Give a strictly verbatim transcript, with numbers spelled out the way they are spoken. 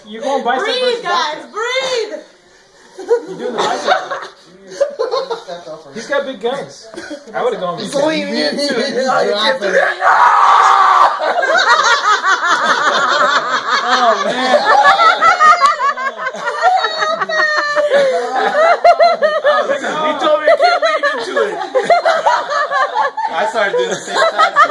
You're going bicep breathe, versus guys, bicep. breathe. You're doing the bicep. He's got big guns. I would have gone bicep. He's leaning into it. He's dropping it. Oh, man. He told me I can't lean into it. I started doing the same time.